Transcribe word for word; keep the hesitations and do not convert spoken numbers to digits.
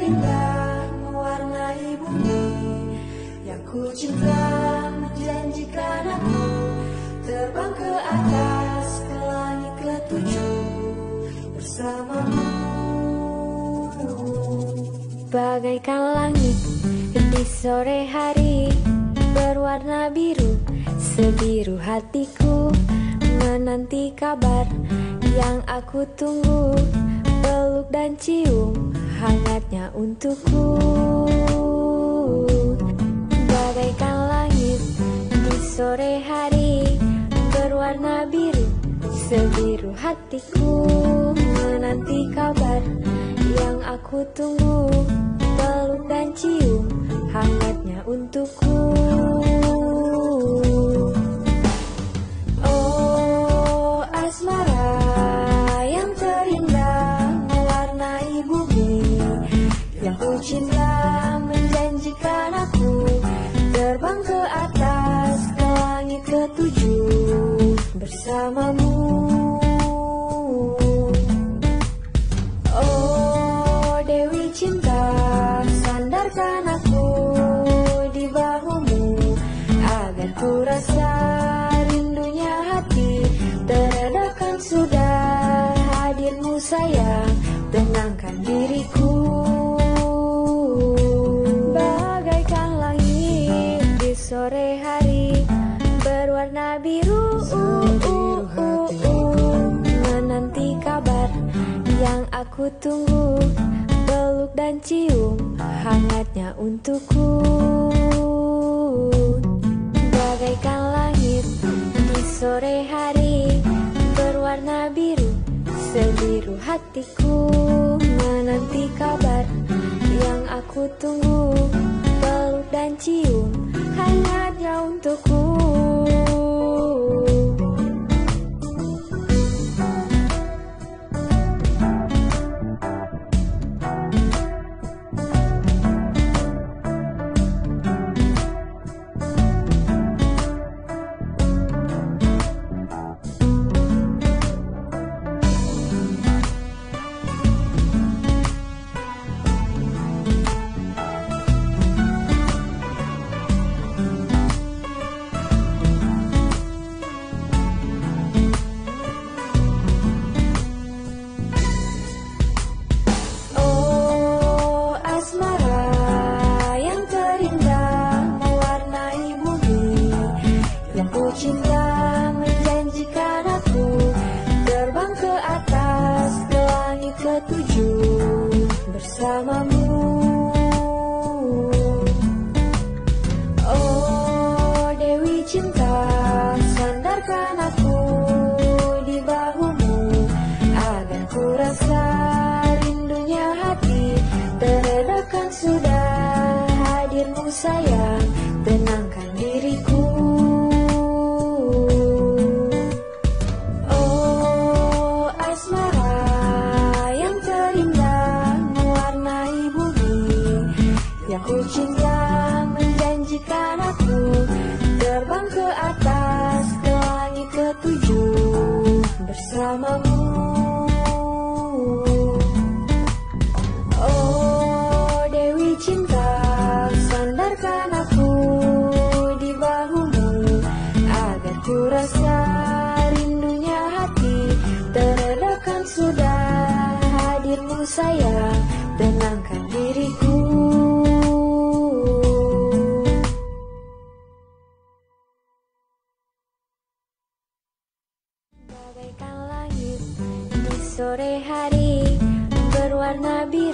terindah mewarnai bumi yang ku cinta, menjanjikan aku terbang ke atas ke langit ketujuh bersamamu. Bagaikan langit di sore hari berwarna biru, sebiru hatiku menanti kabar yang aku tunggu, peluk dan cium hangatnya untukku. Bagaikan langit di sore hari berwarna biru, sebiru hatiku menanti kabar yang aku tunggu, peluk dan cium hangatnya untukku. Oh asmara yang terindah mewarnai bumi yang ku cinta, menjanjikan aku terbang ke atas ke langit ketujuh bersamamu. Oh Dewi cinta, sandarkan aku di bahumu agar ku rasa rindunya hati teredakan sudah hadirmu sayang, tenangkan diriku. Bagaikan langit di sore hari berwarna biru, uh, uh, uh, uh, menanti kabar yang aku tunggu, peluk dan cium hangatnya untukku. Bagaikan langit di sore hari berwarna biru, sebiru hatiku menanti kabar yang aku tunggu, peluk dan cium hangatnya untukku. Sayang, tenangkan diriku. Oh asmara yang terindah mewarnai bumi yang ku cinta, menjanjikan aku terbang ke atas ke langit ketujuh bersamamu. Oh Dewi cinta, sandarkan aku di bahumu agar ku rasa rindunya hati teredakan sudah hadirmu sayang, tenangkan diriku. Bagaikan langit di sore hari berwarna biru,